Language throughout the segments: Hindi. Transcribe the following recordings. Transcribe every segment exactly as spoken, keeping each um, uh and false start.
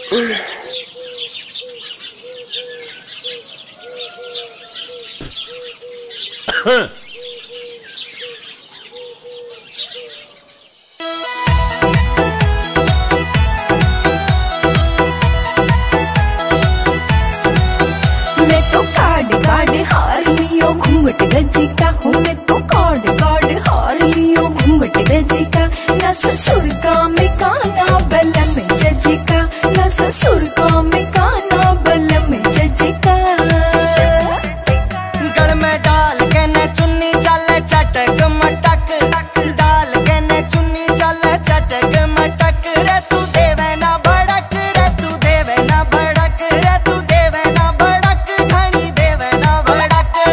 मैं तो कार्ड कार्ड हार लियो घूंघट गजी का हूँ, मैं तो कार्ड कार्ड हार लियो घूंघट गजी का। ना ससुर का में काना बलम जजी का, ना ससुर का में काना बलम जजी का। गल में डाल के न चुन्नी चल चटक मटक, डाल के न चुन्नी चल चटक मटक। रे तू देवे ना भड़क, रे तू देवे ना भड़क, रे तू देवे ना भड़क, घनी देवे ना भड़क।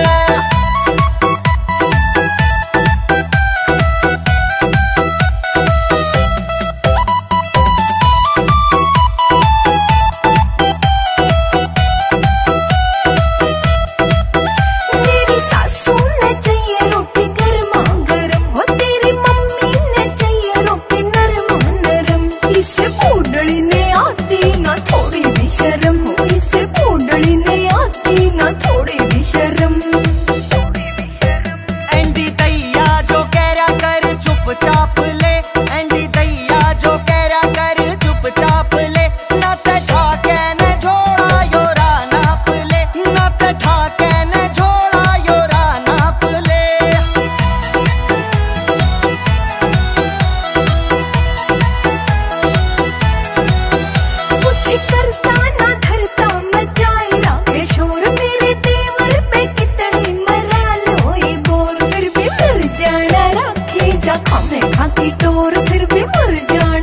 मेरी सासू ने चाहिए रोटी गर्मा गर्म, हो तेरी मम्मी ने चाहिए रोटी नरम नरम। इसे बूढ़ड़ी ने आती ना थोड़ी भी शर्म हो, इसे बूढ़ड़ी ने आती ना थोड़ी भी शर्म। एंडी दैया जो कह रहा कर चुपचाप ले, एंडी दैया जो कह रहा कर चुपचाप ले। ना ते ठाके न झोड़ा योरा नाप ले, ना ते ठाके न झोड़ा योरा नाप ले। कुछ करता ना धरता मचाएगा के शोर, मेरे देवर पे कितनी मरा लो ये बोर। फिर भी मर जाना राखे जा खामे खाकी टोर, फिर भी मर जाना